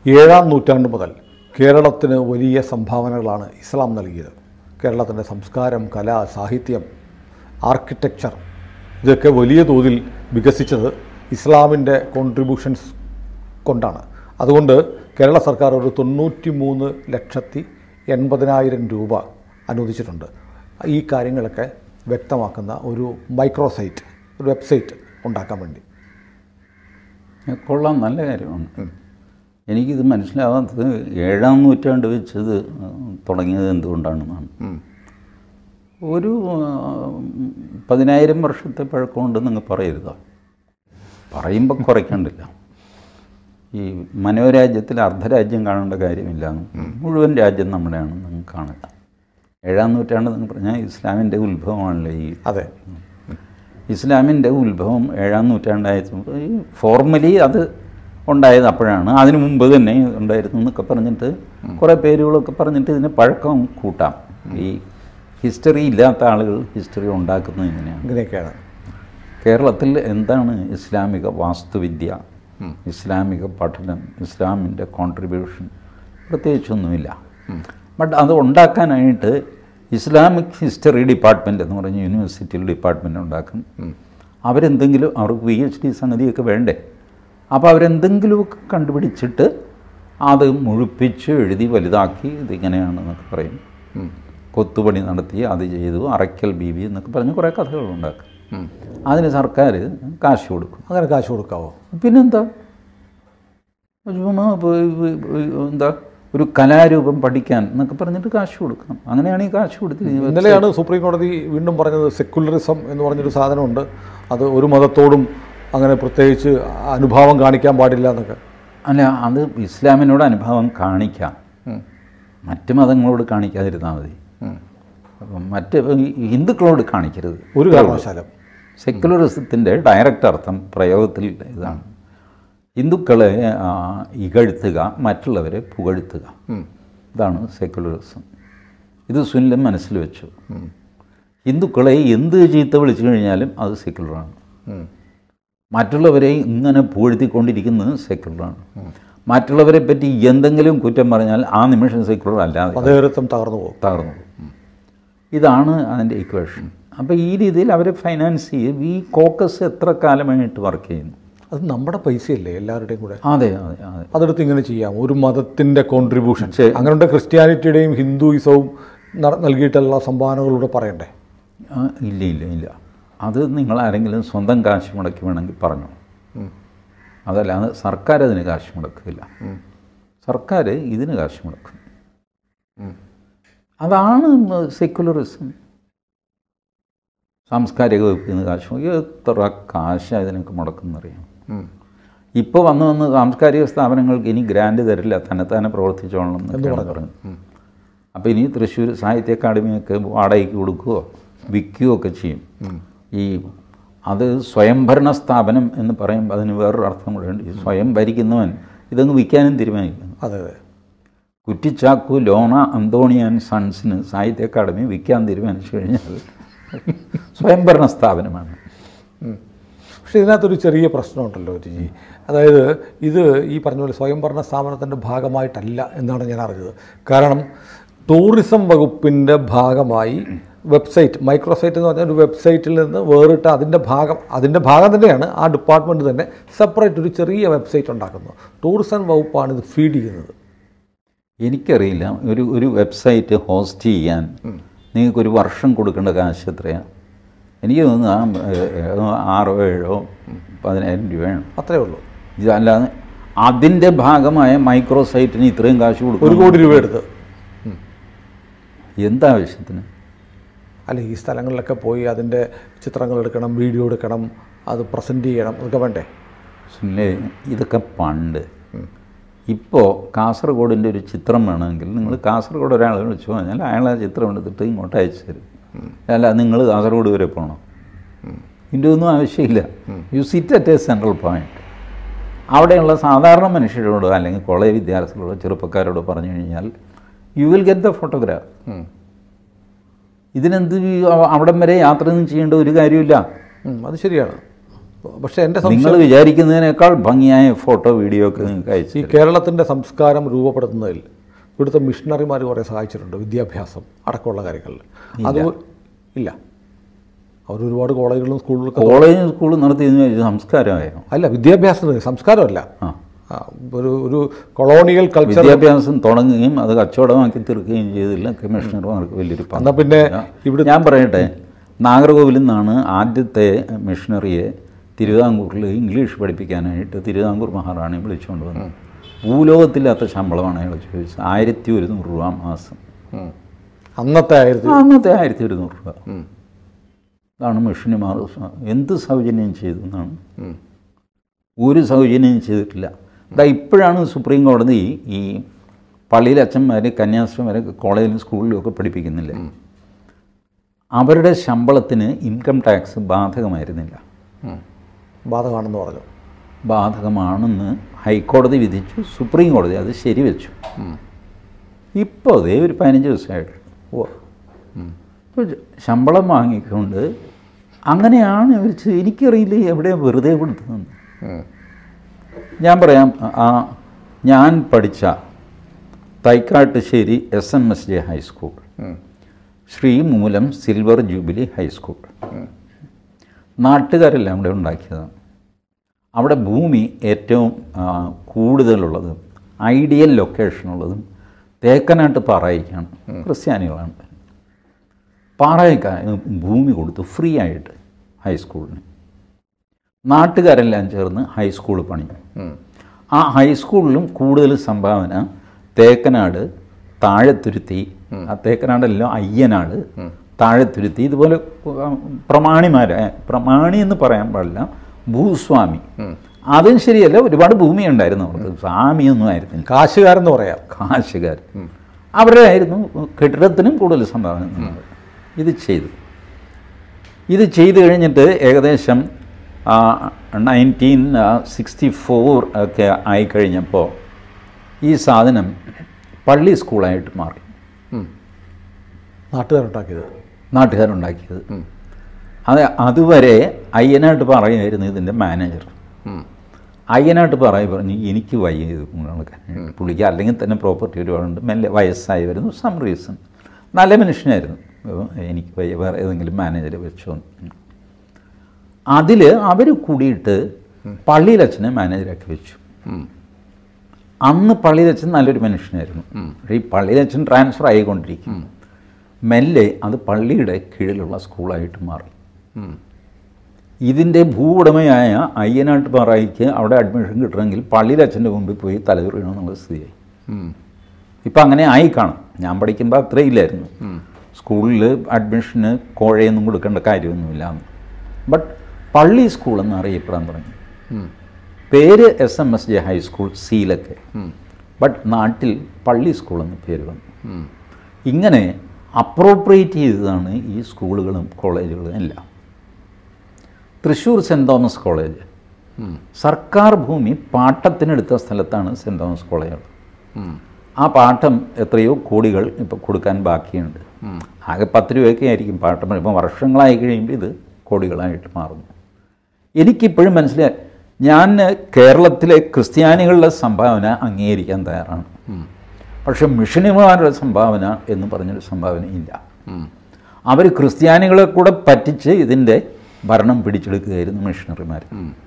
7-ാം നൂറ്റാണ്ട് മുതൽ കേരളത്തിന് വലിയ സംഭാവനകളാണ് ഇസ്ലാം നൽകിയത്. കേരളത്തിൻ്റെ സംസ്കാരം, കല, സാഹിത്യം, ആർക്കിടെക്ചർ ഇതൊക്കെ വലിയ തോതിൽ വികസിച്ചത് ഇസ്ലാമിൻ്റെ കോൺട്രിബ്യൂഷൻസ് കൊണ്ടാണ്. അതുകൊണ്ട് കേരള സർക്കാർ ഒരു 93,80,000 രൂപ അനുവദിച്ചിട്ടുണ്ട്. ഈ കാര്യങ്ങളൊക്കെ വ്യക്തമാക്കുന്ന ഒരു മൈക്രോസൈറ്റ്, ഒരു വെബ്സൈറ്റ് ഉണ്ടാക്കാൻ വേണ്ടി. കൊള്ളാം, നല്ല കാര്യമാണ്. എനിക്കിത് മനസ്സിലാവാത്തത് 7-ാം നൂറ്റാണ്ട് വെച്ചത് തുടങ്ങിയത് എന്തുകൊണ്ടാണെന്നാണ്. ഒരു 10,000 വർഷത്തെ പഴക്കമുണ്ടെന്ന് നിങ്ങൾ പറയരുതോ? പറയുമ്പോൾ കുറയ്ക്കണ്ടില്ല. ഈ മനോരാജ്യത്തിൽ അർദ്ധരാജ്യം കാണേണ്ട കാര്യമില്ല, മുഴുവൻ രാജ്യം നമ്മുടെയാണെന്ന് നിങ്ങൾ കാണില്ല. 7-ാം നൂറ്റാണ്ട് എന്ന് പറഞ്ഞാൽ ഇസ്ലാമിൻ്റെ ഉത്ഭവമാണല്ലോ. അതെ, ഇസ്ലാമിൻ്റെ ഉത്ഭവം 7-ാം നൂറ്റാണ്ടായപ്പോൾ ഈ ഫോർമലി അത് ഉണ്ടായത് അപ്പോഴാണ്. അതിനു മുമ്പ് തന്നെ ഉണ്ടായിരുന്നു എന്നൊക്കെ പറഞ്ഞിട്ട് കുറേ പേരുകളൊക്കെ പറഞ്ഞിട്ട് ഇതിന് പഴക്കം കൂട്ടാം. ഈ ഹിസ്റ്ററി ഇല്ലാത്ത ആളുകൾ ഹിസ്റ്ററി ഉണ്ടാക്കുന്നത് ഇങ്ങനെയൊക്കെയാണ്. കേരളത്തിൽ എന്താണ് ഇസ്ലാമിക വാസ്തുവിദ്യ, ഇസ്ലാമിക പഠനം, ഇസ്ലാമിൻ്റെ കോൺട്രിബ്യൂഷൻ? പ്രത്യേകിച്ചൊന്നുമില്ല. ബട്ട് അത് ഉണ്ടാക്കാനായിട്ട് ഇസ്ലാമിക് ഹിസ്റ്ററി ഡിപ്പാർട്ട്മെൻറ്റ് എന്ന് പറഞ്ഞ യൂണിവേഴ്സിറ്റിയിൽ ഡിപ്പാർട്ട്മെൻറ്റ് ഉണ്ടാക്കും. അവരെന്തെങ്കിലും അവർക്ക് PhD സംഗതിയൊക്കെ വേണ്ടേ? അപ്പോൾ അവരെന്തെങ്കിലുമൊക്കെ കണ്ടുപിടിച്ചിട്ട് അത് മുഴുപ്പിച്ച് എഴുതി വലുതാക്കി ഇതിങ്ങനെയാണെന്നൊക്കെ പറയും. കൊത്തുപണി നടത്തി അത് ചെയ്തു, അറയ്ക്കൽ ബീവി എന്നൊക്കെ പറഞ്ഞ് കുറേ കഥകളുണ്ടാക്കും. അതിന് സർക്കാർ കാശ് കൊടുക്കും. അങ്ങനെ കാശ് കൊടുക്കാവോ? പിന്നെന്താ, എന്താ ഒരു കലാരൂപം പഠിക്കാൻ എന്നൊക്കെ പറഞ്ഞിട്ട് കാശ് കൊടുക്കണം. അങ്ങനെയാണ് ഈ കാശ് കൊടുത്തിരിക്കുന്നത്. ഇന്നലെയാണ് സുപ്രീം കോടതി വീണ്ടും പറഞ്ഞത് സെക്യുലറിസം എന്ന് പറഞ്ഞൊരു സാധനമുണ്ട്, അത് ഒരു മതത്തോടും അങ്ങനെ പ്രത്യേകിച്ച് അനുഭാവം കാണിക്കാൻ പാടില്ല എന്നൊക്കെ. അല്ല, അത് ഇസ്ലാമിനോട് അനുഭാവം കാണിക്കാം, മറ്റ് മതങ്ങളോട് കാണിക്കാതിരുന്നാൽ മതി. മറ്റ് ഹിന്ദുക്കളോട് കാണിക്കരുത് ഒരു കാരണവശാലും. സെക്യുലറിസത്തിൻ്റെ ഡയറക്റ്റ് അർത്ഥം പ്രയോഗത്തിൽ ഇതാണ്: ഹിന്ദുക്കളെ ഇകഴ്ത്തുക, മറ്റുള്ളവരെ പുകഴ്ത്തുക. ഇതാണ് സെക്യുലറിസം. ഇത് സുനിലും മനസ്സിൽ വെച്ചു. ഹിന്ദുക്കളെ എന്ത് ചീത്ത വിളിച്ചു കഴിഞ്ഞാലും അത് സെക്യുലറാണ്. മറ്റുള്ളവരെ ഇങ്ങനെ പുകഴ്ത്തിക്കൊണ്ടിരിക്കുന്നത് സെക്യുലറാണ്. മറ്റുള്ളവരെ പറ്റി എന്തെങ്കിലും കുറ്റം പറഞ്ഞാൽ ആ നിമിഷം സെക്യുലർ അല്ലാതെ തകർന്നു പോകും. ഇതാണ് അതിൻ്റെ ഇക്വേഷൻ. അപ്പോൾ ഈ രീതിയിൽ അവരെ ഫൈനാൻസ് ചെയ്യും. ഈ കോക്കസ് എത്ര കാലമായിട്ട് വർക്ക് ചെയ്യുന്നു? അത് നമ്മുടെ പൈസയല്ലേ എല്ലാവരുടെയും കൂടെ. അതെ അതെ അതെ. അതെടുത്ത് ഇങ്ങനെ ചെയ്യാം, ഒരു മതത്തിൻ്റെ കോൺട്രിബ്യൂഷൻ. അങ്ങനെയുണ്ട്. ക്രിസ്ത്യാനിറ്റിയുടെയും ഹിന്ദുയിസവും നൽകിയിട്ടുള്ള സംഭാവനകളിലൂടെ പറയണ്ടേ? ഇല്ല ഇല്ല ഇല്ല. അത് നിങ്ങൾ ആരെങ്കിലും സ്വന്തം കാശ് മുടക്കി വേണമെങ്കിൽ പറഞ്ഞു. അതല്ലാതെ സർക്കാർ അതിന് കാശ് മുടക്കില്ല. സർക്കാർ ഇതിന് കാശ് മുടക്കും. അതാണ് സെക്യുലറിസം. സാംസ്കാരിക വകുപ്പിന് കാശ് മുടക്കി എത്ര കാശ് ഇതിനൊക്കെ മുടക്കുന്നറിയാം. ഇപ്പോൾ വന്ന് സാംസ്കാരിക സ്ഥാപനങ്ങൾക്ക് ഇനി ഗ്രാൻഡ് തരില്ല, തന്നെ പ്രവർത്തിച്ചോളണം എന്നൊക്കെയാണ് പറഞ്ഞു. അപ്പോൾ ഇനി തൃശ്ശൂർ സാഹിത്യ അക്കാദമിയൊക്കെ വാടകയ്ക്ക് കൊടുക്കുകയോ വിൽക്കുകയോ ഒക്കെ ചെയ്യും. അത് സ്വയംഭരണ സ്ഥാപനം എന്ന് പറയുമ്പോൾ അതിന് വേറൊരു അർത്ഥം കൂടെ ഉണ്ട്. ഈ സ്വയം ഭരിക്കുന്നവൻ ഇതങ്ങ് വിൽക്കാനും തീരുമാനിക്കുന്നു. അതെ അതെ. കുറ്റിച്ചാക്കു ലോണ അന്തോണി ആൻഡ് സൺസിന് സാഹിത്യ അക്കാദമി വിൽക്കാൻ തീരുമാനിച്ചു കഴിഞ്ഞാൽ സ്വയംഭരണ സ്ഥാപനമാണ്. പക്ഷേ ഇതിനകത്തൊരു ചെറിയ പ്രശ്നമുണ്ടല്ലോ ജിജി. അതായത് ഇത് ഈ പറഞ്ഞ പോലെ സ്വയംഭരണ സ്ഥാപനത്തിൻ്റെ ഭാഗമായിട്ടല്ല എന്നാണ് ഞാൻ അറിഞ്ഞത്. കാരണം ടൂറിസം വകുപ്പിൻ്റെ ഭാഗമായി വെബ്സൈറ്റ്, മൈക്രോസൈറ്റ് എന്ന് പറഞ്ഞാൽ ഒരു വെബ്സൈറ്റിൽ നിന്ന് വേറിട്ട് അതിൻ്റെ ഭാഗം തന്നെയാണ്. ആ ഡിപ്പാർട്ട്മെൻറ്റ് തന്നെ സെപ്പറേറ്റ് ഒരു ചെറിയ വെബ്സൈറ്റ് ഉണ്ടാക്കുന്നു. ടൂറിസം വകുപ്പാണ് ഇത് ഫീഡ് ചെയ്യുന്നത്. എനിക്കറിയില്ല. ഒരു വെബ്സൈറ്റ് ഹോസ്റ്റ് ചെയ്യാൻ നിങ്ങൾക്കൊരു വർഷം കൊടുക്കേണ്ട കാശ് എത്രയാണ്? എനിക്ക് തോന്നുന്നു 6, 7, 10,000 രൂപയാണ്. അത്രയേ ഉള്ളൂ. ഇതല്ലാതെ അതിൻ്റെ ഭാഗമായ മൈക്രോസൈറ്റിന് ഇത്രയും കാശ് കൊടുക്കും. 1 കോടി രൂപ എടുത്ത് എന്താവശ്യത്തിന്? അല്ല, ഈ സ്ഥലങ്ങളിലൊക്കെ പോയി അതിൻ്റെ ചിത്രങ്ങൾ എടുക്കണം, വീഡിയോ എടുക്കണം, അത് പ്രസൻറ്റ് ചെയ്യണം, അതൊക്കെ വേണ്ടേ? ഇതൊക്കെ പണ്ട്. ഇപ്പോൾ കാസർഗോഡിൻ്റെ ഒരു ചിത്രം വേണമെങ്കിൽ നിങ്ങൾ കാസർഗോഡ് ഒരാളെ വിളിച്ചു പറഞ്ഞാൽ അയാൾ ആ ചിത്രം എടുത്തിട്ട് ഇങ്ങോട്ട് അയച്ചു തരും. അല്ല, നിങ്ങൾ കാസർഗോഡ് വരെ പോകണം. ഇതിൻ്റെ ഒന്നും ആവശ്യമില്ല. You sit at a central point. അവിടെയുള്ള സാധാരണ മനുഷ്യരോടോ അല്ലെങ്കിൽ കോളേജ് വിദ്യാർത്ഥികളോടോ ചെറുപ്പക്കാരോടോ പറഞ്ഞു കഴിഞ്ഞാൽ you will get the photograph. ഇതിനെന്ത് അവിടം വരെ യാത്രയൊന്നും ചെയ്യേണ്ട ഒരു കാര്യമില്ല. അത് ശരിയാണ്. പക്ഷേ എൻ്റെ നിങ്ങൾ വിചാരിക്കുന്നതിനേക്കാൾ ഭംഗിയായ ഫോട്ടോ വീഡിയോ ഒക്കെ നിങ്ങൾക്ക് ഈ അയച്ചു. കേരളത്തിൻ്റെ സംസ്കാരം രൂപപ്പെടുത്തുന്നതിൽ ഇവിടുത്തെ മിഷണറിമാർ കുറേ സഹായിച്ചിട്ടുണ്ട്, വിദ്യാഭ്യാസം അടക്കമുള്ള കാര്യങ്ങളിൽ. അത് ഇല്ല, അവരൊരുപാട് കോളേജുകളും സ്കൂളുകളും കോളേജും സ്കൂളും നടത്തിയതിന് സംസ്കാരമായോ? അല്ല, വിദ്യാഭ്യാസത്തിന് സംസ്കാരമല്ല. ഒരു കൊളോണിയൽ കൾച്ചർ വിദ്യാഭ്യാസം തുടങ്ങുകയും അത് കച്ചവടമാക്കി തീർക്കുകയും ചെയ്തില്ല കമ്മീഷണർമാർക്ക് വലിയൊരു പങ്ക്. എന്നാൽ പിന്നെ ഇവിടെ ഞാൻ പറയട്ടെ, നാഗർകോവിലിൽ നിന്നാണ് ആദ്യത്തെ മിഷണറിയെ തിരുവിതാംകൂറിൽ ഇംഗ്ലീഷ് പഠിപ്പിക്കാനായിട്ട് തിരുവിതാംകൂർ മഹാറാണി വിളിച്ചുകൊണ്ട് വന്നു. ഭൂലോകത്തില്ലാത്ത ശമ്പളമാണ് അയാൾ ചോദിച്ചത്. 1100 രൂപ മാസം. അന്നത്തെ 1100 രൂപ. ഇതാണ് മിഷനുമാർ എന്ത് സൗജന്യം ചെയ്തു എന്നാണ്. ഒരു സൗജന്യം ചെയ്തിട്ടില്ല. ഇപ്പോഴാണ് സുപ്രീം കോടതി ഈ പള്ളിയിലെ അച്ഛന്മാർ കന്യാസ്ത്രീമാരെ കോളേജിലും സ്കൂളിലും ഒക്കെ പഠിപ്പിക്കുന്നില്ല. അവരുടെ ശമ്പളത്തിന് ഇൻകം ടാക്സ് ബാധകമായിരുന്നില്ല. ബാധകമാണെന്ന് പറഞ്ഞു. ബാധകമാണെന്ന് ഹൈക്കോടതി വിധിച്ചു, സുപ്രീം കോടതി അത് ശരിവെച്ചു. ഇപ്പോൾ അതേ ഒരു 15 ദിവസമായിട്ട് ശമ്പളം വാങ്ങിക്കൊണ്ട് അങ്ങനെയാണ് ഇവർ. എനിക്കറിയില്ല എവിടെ വെറുതെ കൊടുത്തതെന്ന്. ഞാൻ പറയാം, ഞാൻ പഠിച്ച Thaikattussery SMSJ high school, Sreemoolam silver jubilee high school, നാട്ടുകാരെല്ലാം ഇവിടെ ഉണ്ടാക്കിയതാണ്. അവിടെ ഭൂമി ഏറ്റവും കൂടുതലുള്ളതും ഐഡിയൽ ലൊക്കേഷനുള്ളതും തേക്കനാട്ട് പാറായിക്കാണ്. ക്രിസ്ത്യാനികളാണ്. പാറായിക്കാൻ ഭൂമി കൊടുത്തു ഫ്രീ ആയിട്ട് ഹൈസ്കൂളിന്. നാട്ടുകാരെല്ലാം ചേർന്ന് ഹൈസ്കൂൾ പണിഞ്ഞു. ആ ഹൈസ്കൂളിലും കൂടുതൽ സംഭാവന തേക്കനാട്, താഴത്തുരുത്തി, ആ തേക്കനാടെല്ലാം അയ്യനാട്, താഴത്തുരുത്തി, ഇതുപോലെ പ്രമാണി എന്ന് പറയാൻ പാടില്ല, ഭൂസ്വാമി. അതും ശരിയല്ല, ഒരുപാട് ഭൂമി ഉണ്ടായിരുന്നു അവർക്ക്. സ്വാമിയൊന്നും ആയിരുന്നില്ല, കാശുകാരെന്ന് പറയാം. കാശുകാർ അവരുടെ ആയിരുന്നു. കെട്ടിടത്തിനും കൂടുതൽ സംഭാവന ഇത് ചെയ്തു കഴിഞ്ഞിട്ട് ഏകദേശം 1964 ഒക്കെ ആയിക്കഴിഞ്ഞപ്പോൾ ഈ സാധനം പള്ളി സ്കൂളായിട്ട് മാറി. നാട്ടുകാരുണ്ടാക്കിയത്. അതുവരെ അയ്യനാട്ട് പാറയായിരുന്നു ഇതിൻ്റെ മാനേജർ. അയ്യനാട്ട് പാറയി പറഞ്ഞു എനിക്ക് വയ്യ ഇത് നടക്കാൻ. പുള്ളിക്ക് അല്ലെങ്കിൽ തന്നെ പ്രോപ്പർട്ടി ഒരുപാടുണ്ട്, മെല്ലെ വയസ്സായി വരുന്നു, സം റീസൺ. നല്ല മനുഷ്യനായിരുന്നു. എനിക്ക് വയ്യ, വേറെ ഏതെങ്കിലും മാനേജറെ വെച്ചോ. അതിൽ അവർ കൂടിയിട്ട് പള്ളിയിലച്ഛനെ മാനേജറാക്കി വെച്ചു. അന്ന് പള്ളിയിലച്ഛൻ നല്ലൊരു മനുഷ്യനായിരുന്നു. ഈ പള്ളിയിലച്ഛൻ ട്രാൻസ്ഫർ ആയിക്കൊണ്ടിരിക്കും. മെല്ലെ അത് പള്ളിയുടെ കീഴിലുള്ള സ്കൂളായിട്ട് മാറി. ഇതിൻ്റെ ഭൂവുടമയായ അയ്യനാട്ട് പാറായിക്ക് അവിടെ അഡ്മിഷൻ കിട്ടണമെങ്കിൽ പള്ളിയിലച്ഛൻ്റെ മുമ്പിൽ പോയി തലകുറിയണമെന്നുള്ള സ്ഥിതിയായി. ഇപ്പം അങ്ങനെ ആയി കാണും. ഞാൻ പഠിക്കുമ്പോൾ അത്രയില്ലായിരുന്നു. സ്കൂളിൽ അഡ്മിഷന് കോഴയൊന്നും കൊടുക്കേണ്ട കാര്യമൊന്നുമില്ല. ബട്ട് പള്ളി സ്കൂളെന്ന് അറിയപ്പെടാൻ തുടങ്ങി. പേര് SMSJ ഹൈസ്കൂൾ സീലൊക്കെ, ബട്ട് നാട്ടിൽ പള്ളി സ്കൂളെന്ന് പേര് വന്നു. ഇങ്ങനെ അപ്രോപ്രിയേറ്റ് ചെയ്തതാണ് ഈ സ്കൂളുകളും കോളേജുകളും എല്ലാം. തൃശ്ശൂർ സെൻറ്റ് തോമസ് കോളേജ് സർക്കാർ ഭൂമി പാട്ടത്തിനെടുത്ത സ്ഥലത്താണ് സെൻറ്റ് തോമസ് കോളേജ്. ആ പാട്ടം എത്രയോ കോടികൾ ഇപ്പോൾ കൊടുക്കാൻ ബാക്കിയുണ്ട്. ആകെ 10 രൂപയൊക്കെ ആയിരിക്കും പാട്ടം. ഇപ്പം വർഷങ്ങളായി കഴിയുമ്പോൾ ഇത് കോടികളായിട്ട് മാറുന്നു. എനിക്കിപ്പോഴും മനസ്സിലായി, ഞാൻ കേരളത്തിലെ ക്രിസ്ത്യാനികളുടെ സംഭാവന അംഗീകരിക്കാൻ തയ്യാറാണ്. പക്ഷെ മിഷനുമാരുടെ സംഭാവന എന്ന് പറഞ്ഞൊരു സംഭാവനയില്ല. അവർ ക്രിസ്ത്യാനികളെ കൂടെ പറ്റിച്ച് ഇതിൻ്റെ ഭരണം പിടിച്ചെടുക്കുകയായിരുന്നു മിഷണറിമാർ.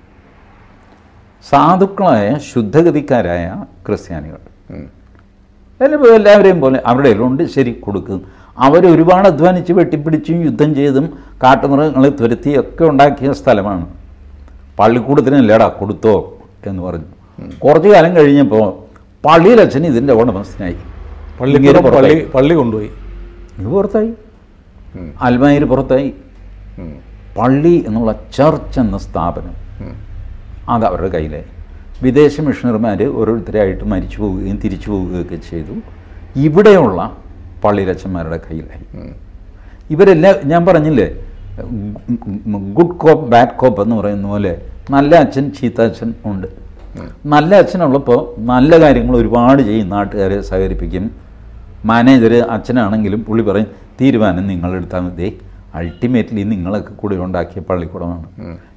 സാധുക്കളായ ശുദ്ധഗതിക്കാരായ ക്രിസ്ത്യാനികൾ എല്ലാവരെയും പോലെ അവരുടെ ഉണ്ട്, ശരി കൊടുക്കും. അവരൊരുപാട് അധ്വാനിച്ച് വെട്ടിപ്പിടിച്ചും യുദ്ധം ചെയ്തും കാട്ടുമൃഗങ്ങളെ തുരത്തിയൊക്കെ ഉണ്ടാക്കിയ സ്ഥലമാണ്. പള്ളിക്കൂടത്തിനല്ലേടാ കൊടുത്തോ എന്ന് പറഞ്ഞു. കുറച്ചു കാലം കഴിഞ്ഞപ്പോൾ പള്ളിയിലച്ഛൻ ഇതിൻ്റെ ഉടമസ്ഥനായി. പള്ളി കൊണ്ടുപോയി. ഇത് പുറത്തായി, അൽമായിൽ പുറത്തായി. പള്ളി എന്നുള്ള ചർച്ച് എന്ന സ്ഥാപനം അത് അവരുടെ കയ്യിലായി. വിദേശ മിഷണറിമാർ ഓരോരുത്തരായിട്ട് മരിച്ചു പോവുകയും തിരിച്ചു പോവുകയൊക്കെ ചെയ്തു. ഇവിടെയുള്ള പള്ളിയിലച്ഛന്മാരുടെ കയ്യിലായി. ഇവരെല്ലാം ഞാൻ പറഞ്ഞില്ലേ, ഗുഡ് കോപ്പ് ബാഡ് കോപ്പ് എന്ന് പറയുന്ന പോലെ നല്ല അച്ഛൻ ചീത്ത അച്ഛൻ ഉണ്ട്. നല്ല അച്ഛനുള്ളപ്പോൾ നല്ല കാര്യങ്ങൾ ഒരുപാട് ചെയ്യും, നാട്ടുകാരെ സഹകരിപ്പിക്കും. മാനേജർ അച്ഛനാണെങ്കിലും പുള്ളി പറയും തീരുമാനം നിങ്ങളെടുത്താൽ മതി, അൾട്ടിമേറ്റ്ലി നിങ്ങളൊക്കെ കൂടി ഉണ്ടാക്കിയ പള്ളിക്കൂടമാണ്.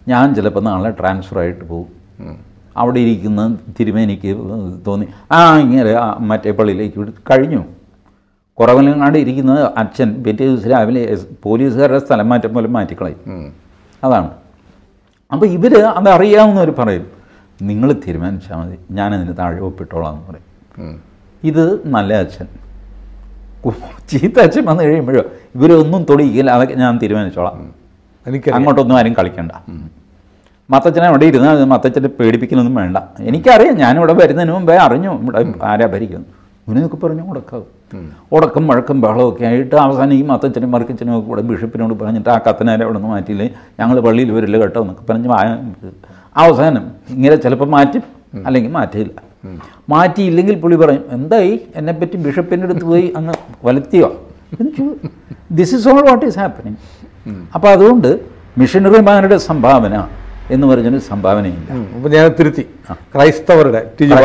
ഞാൻ ചിലപ്പോൾ നാളെ ട്രാൻസ്ഫർ ആയിട്ട് പോകും. അവിടെ ഇരിക്കുന്ന തിരുമേനിക്ക് തോന്നി ഇങ്ങനെ മറ്റേ പള്ളിയിലേക്ക് കഴിഞ്ഞു. കുറവലങ്ങാട് ഇരിക്കുന്ന അച്ഛൻ പിറ്റേ ദിവസം രാവിലെ പോലീസുകാരുടെ സ്ഥലം മാറ്റം പോലെ മാറ്റിക്കളയും. അതാണ്. അപ്പോൾ ഇവർ അതറിയാവുന്നവർ പറയും, നിങ്ങൾ തീരുമാനിച്ചാൽ മതി, ഞാനതിന് താഴെ ഒപ്പിട്ടോളാം എന്ന് പറയും. ഇത് നല്ല അച്ഛൻ. ചീത്ത അച്ഛൻ വന്നു കഴിയുമ്പോഴോ ഇവരൊന്നും തൊടിയിക്കില്ല, അതൊക്കെ ഞാൻ തീരുമാനിച്ചോളാം, അങ്ങോട്ടൊന്നും ആരും കളിക്കണ്ട. മത്തച്ഛനെ അവിടെ ഇരുന്നാൽ മത്തച്ഛനെ പേടിപ്പിക്കലൊന്നും വേണ്ട, എനിക്കറിയാം, ഞാനിവിടെ വരുന്നതിന് മുമ്പേ അറിഞ്ഞു ഇവിടെ ആരാ ഭരിക്കുന്നു. ഇങ്ങനെയൊക്കെ പറഞ്ഞു ഉടക്കം വഴക്കം ബഹളമൊക്കെ ആയിട്ട് അവസാനം ഈ മത്തച്ഛനും മറിക്കച്ഛനും ഒക്കെ കൂടെ ബിഷപ്പിനോട് പറഞ്ഞിട്ട് ആ കത്തനാരെ അവിടെ നിന്ന് മാറ്റിയില്ലേ, ഞങ്ങൾ പള്ളിയിൽ വരില്ല കേട്ടോ എന്നൊക്കെ പറഞ്ഞ് അവസാനം ഇങ്ങനെ ചിലപ്പോൾ മാറ്റും, അല്ലെങ്കിൽ മാറ്റിയില്ല. മാറ്റിയില്ലെങ്കിൽ പുള്ളി പറയും, എന്തായി എന്നെപ്പറ്റി ബിഷപ്പിൻ്റെ അടുത്ത് പോയി അങ്ങ് വലത്തിയോ? This is all what is happening. അപ്പോൾ അതുകൊണ്ട് മിഷനറിമാരുടെ സംഭാവന എന്ന് പറഞ്ഞൊരു സംഭാവനയില്ല. ഞാൻ തിരുത്തി, ക്രൈസ്തവരുടെ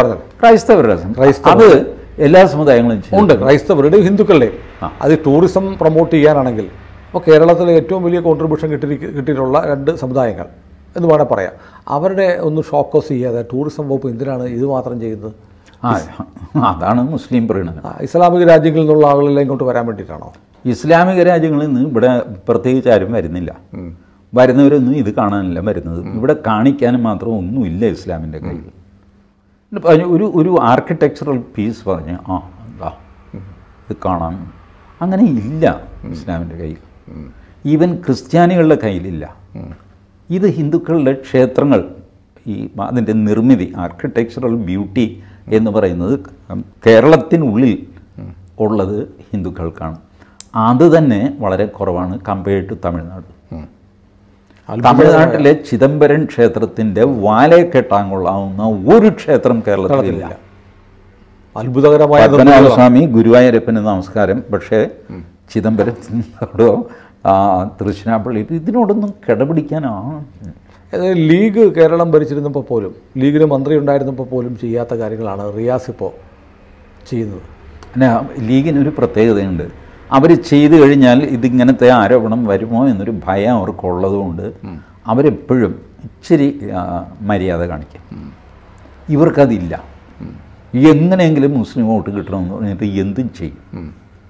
അത് എല്ലാ സമുദായങ്ങളും ഉണ്ട്, ക്രൈസ്തവരുടെയും ഹിന്ദുക്കളുടെയും. അത് ടൂറിസം പ്രൊമോട്ട് ചെയ്യാനാണെങ്കിൽ ഇപ്പോൾ കേരളത്തിലെ ഏറ്റവും വലിയ കോൺട്രിബ്യൂഷൻ കിട്ടിയിട്ടുള്ള 2 സമുദായങ്ങൾ എന്ന് വേണേൽ പറയാം. അവരുടെ ഒന്ന് ഷോക്കോസ് ചെയ്യാതെ ടൂറിസം വകുപ്പ് എന്തിനാണ് ഇത് മാത്രം ചെയ്യുന്നത്? അതാണ് മുസ്ലിം പ്രീണനം. ഇസ്ലാമിക രാജ്യങ്ങളിൽ നിന്നുള്ള ആളുകളെല്ലാം ഇങ്ങോട്ട് വരാൻ വേണ്ടിയിട്ടാണോ? ഇസ്ലാമിക രാജ്യങ്ങളിൽ നിന്ന് ഇവിടെ പ്രത്യേകിച്ച് ആരും വരുന്നില്ല. വരുന്നവരൊന്നും ഇത് കാണാനല്ല വരുന്നത്, ഇവിടെ കാണിക്കാനും മാത്രം ഒന്നുമില്ല ഇസ്ലാമിൻ്റെ കയ്യിൽ. ഒരു ആർക്കിടെക്ചറൽ പീസ് പറഞ്ഞ് എന്താ ഇത് കാണാൻ, അങ്ങനെ ഇല്ല ഇസ്ലാമിൻ്റെ കയ്യിൽ. ഈവൻ ക്രിസ്ത്യാനികളുടെ കയ്യിലില്ല. ഇത് ഹിന്ദുക്കളുടെ ക്ഷേത്രങ്ങൾ, ഈ അതിൻ്റെ നിർമ്മിതി, ആർക്കിടെക്ചറൽ ബ്യൂട്ടി എന്ന് പറയുന്നത് കേരളത്തിനുള്ളിൽ ഉള്ളത് ഹിന്ദുക്കൾക്കാണ്. അത് തന്നെ വളരെ കുറവാണ് കമ്പയർഡ് ടു തമിഴ്നാട്. തമിഴ്നാട്ടിലെ ചിദംബരം ക്ഷേത്രത്തിൻ്റെ വാലേ കെട്ടാൻ കൊള്ളാവുന്ന ഒരു ക്ഷേത്രം കേരളത്തിലില്ല. അത്ഭുതകരമായ സ്വാമി ഗുരുവായൂരപ്പന് നമസ്കാരം, പക്ഷേ ചിദംബരത്തിനോടോ തൃശ്ശിനാപ്പള്ളി ഇതിനോടൊന്നും കിടപിടിക്കാനാണ്. ലീഗ് കേരളം ഭരിച്ചിരുന്നപ്പോൾ പോലും, ലീഗിന് മന്ത്രി ഉണ്ടായിരുന്നപ്പോൾ പോലും ചെയ്യാത്ത കാര്യങ്ങളാണ് റിയാസ് ഇപ്പോൾ ചെയ്യുന്നത്. പിന്നെ ലീഗിനൊരു പ്രത്യേകതയുണ്ട്, അവർ ചെയ്തു കഴിഞ്ഞാൽ ഇതിങ്ങനത്തെ ആരോപണം വരുമോ എന്നൊരു ഭയം അവർക്കുള്ളതുകൊണ്ട് അവരെപ്പോഴും ഇച്ചിരി മര്യാദ കാണിക്കും. ഇവർക്കതില്ല. എങ്ങനെയെങ്കിലും മുസ്ലിം വോട്ട് കിട്ടണമെന്ന് പറഞ്ഞിട്ട് എന്തും ചെയ്യും.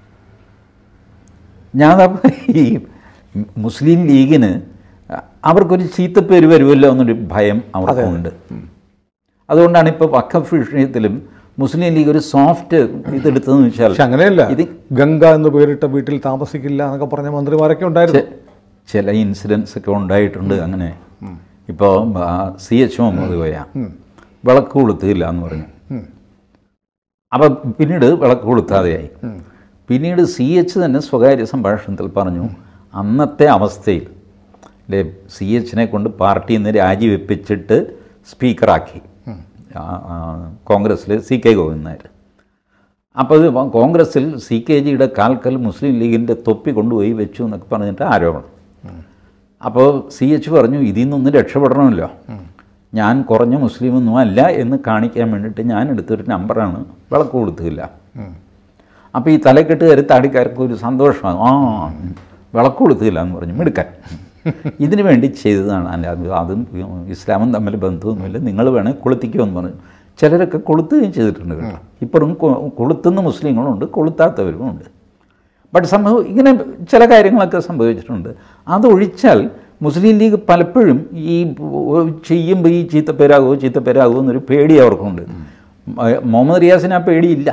ഈ മുസ്ലിം ലീഗിന് അവർക്കൊരു ചീത്തപ്പേര് വരുമല്ലോ എന്നൊരു ഭയം അവർക്കുണ്ട്. അതുകൊണ്ടാണ് ഇപ്പോൾ വഖഫ് വിഷയത്തിലും മുസ്ലിം ലീഗ് ഒരു സോഫ്റ്റ് ഇതെടുത്തതെന്ന് വെച്ചാൽ, അങ്ങനെയല്ല, ഇത് ഗംഗ എന്ന് പേരിട്ട വീട്ടിൽ താമസിക്കില്ല എന്നൊക്കെ പറഞ്ഞ മന്ത്രിമാരൊക്കെ ഉണ്ടായിരുന്നു. ചില ഇൻസിഡൻസ് ഒക്കെ ഉണ്ടായിട്ടുണ്ട് അങ്ങനെ. ഇപ്പോൾ CH മുഹമ്മദ് കോയ വിളക്ക് കൊളുത്തില്ല എന്ന് പറഞ്ഞു. അപ്പം പിന്നീട് വിളക്ക് കൊളുത്താതെയായി. പിന്നീട് CH തന്നെ സ്വകാര്യ സംഭാഷണത്തിൽ പറഞ്ഞു, അന്നത്തെ അവസ്ഥയിൽ അല്ലേ CH കൊണ്ട് പാർട്ടിയിൽ നിന്ന് രാജിവെപ്പിച്ചിട്ട് സ്പീക്കറാക്കി കോൺഗ്രസ്സിൽ CK ഗോവിന്ദൻ നായർ. അപ്പോൾ കോൺഗ്രസ്സിൽ CKജിയുടെ കാൽക്കൽ മുസ്ലിം ലീഗിൻ്റെ തൊപ്പി കൊണ്ടുപോയി വെച്ചു എന്നൊക്കെ പറഞ്ഞിട്ട് ആരോപണം. അപ്പോൾ CH പറഞ്ഞു, ഇതിൽ നിന്നൊന്ന് രക്ഷപ്പെടണമല്ലോ, ഞാൻ കുറഞ്ഞ മുസ്ലിമൊന്നും അല്ല എന്ന് കാണിക്കാൻ വേണ്ടിയിട്ട് ഞാൻ എടുത്തൊരു നമ്പറാണ് വിളക്ക് കൊടുത്തില്ല. അപ്പോൾ ഈ തലക്കെട്ടുകാർ താടിക്കാർക്ക് ഒരു സന്തോഷമാണ്, വിളക്ക് കൊടുത്തില്ല എന്ന് പറഞ്ഞു മിടുക്കാൻ. ഇതിനു വേണ്ടി ചെയ്തതാണ്. അല്ലാതെ അതും ഇസ്ലാമും തമ്മിൽ ബന്ധമൊന്നുമില്ല, നിങ്ങൾ വേണേൽ കൊളുത്തിക്കുമെന്ന് പറഞ്ഞു. ചിലരൊക്കെ കൊളുത്തുകയും ചെയ്തിട്ടുണ്ട് കേട്ടോ. ഇപ്പോഴും കൊളുത്തുന്ന മുസ്ലിങ്ങളുണ്ട്, കൊളുത്താത്തവരുമുണ്ട്. ബട്ട് സംഭവം ഇങ്ങനെ ചില കാര്യങ്ങളൊക്കെ സംഭവിച്ചിട്ടുണ്ട്. അതൊഴിച്ചാൽ മുസ്ലിം ലീഗ് പലപ്പോഴും ഈ ചെയ്യുമ്പോൾ ഈ ചീത്തപ്പേരാകുമോ എന്നൊരു പേടി അവർക്കുണ്ട്. മുഹമ്മദ് റിയാസിന് ആ പേടിയില്ല.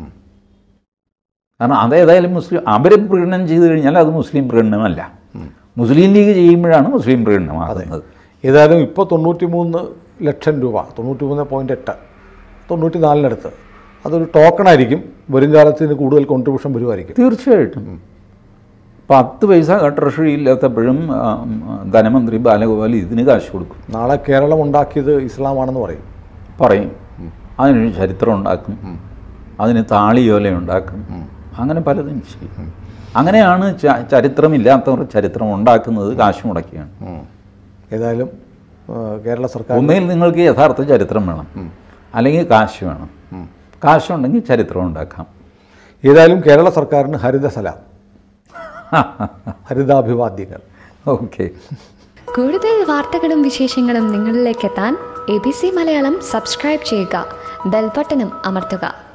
കാരണം അതേതായാലും അവരെ പ്രകടനം ചെയ്തു കഴിഞ്ഞാൽ അത് മുസ്ലിം പ്രകടനമല്ല, മുസ്ലിം ലീഗ് ചെയ്യുമ്പോഴാണ് മുസ്ലിം പ്രകടനമാകുന്നത്. ഏതായാലും ഇപ്പോൾ 93 ലക്ഷം രൂപ, 93.8, 94-നടുത്ത് അതൊരു ടോക്കണായിരിക്കും. വരും കാലത്തിന് കൂടുതൽ കോൺട്രിബ്യൂഷൻ വരുമായിരിക്കും തീർച്ചയായിട്ടും. 10 പൈസ ട്രഷറി ഇല്ലാത്തപ്പോഴും ധനമന്ത്രി ബാലഗോപാൽ ഇതിന് കാശ് കൊടുക്കും. നാളെ കേരളം ഉണ്ടാക്കിയത് ഇസ്ലാമാണെന്ന് പറയും. അതിനൊരു ചരിത്രം ഉണ്ടാക്കും, അതിന് താളിയോല ഉണ്ടാക്കും, അങ്ങനെ പലതും ചെയ്യും. അങ്ങനെയാണ് ചരിത്രമില്ലാത്തവർ ചരിത്രം ഉണ്ടാക്കുന്നത്, കാശ് മുടക്കിയാണ്. ഏതായാലും കേരള സർക്കാർ ഒന്നുകിൽ നിങ്ങൾക്ക് യഥാർത്ഥ ചരിത്രം വേണം, അല്ലെങ്കിൽ കാശ് വേണം. കാശുണ്ടെങ്കിൽ ചരിത്രം ഉണ്ടാക്കാം. ഏതായാലും കേരള സർക്കാരിന് ഹരിതസലാം, ഹരിതാഭിവാദ്യങ്ങൾ. ഓക്കെ. കൂടുതൽ വാർത്തകളും വിശേഷങ്ങളും നിങ്ങളിലേക്ക് എത്താൻ ABC മലയാളം സബ്സ്ക്രൈബ് ചെയ്യുക, ബെൽബട്ടനും അമർത്തുക.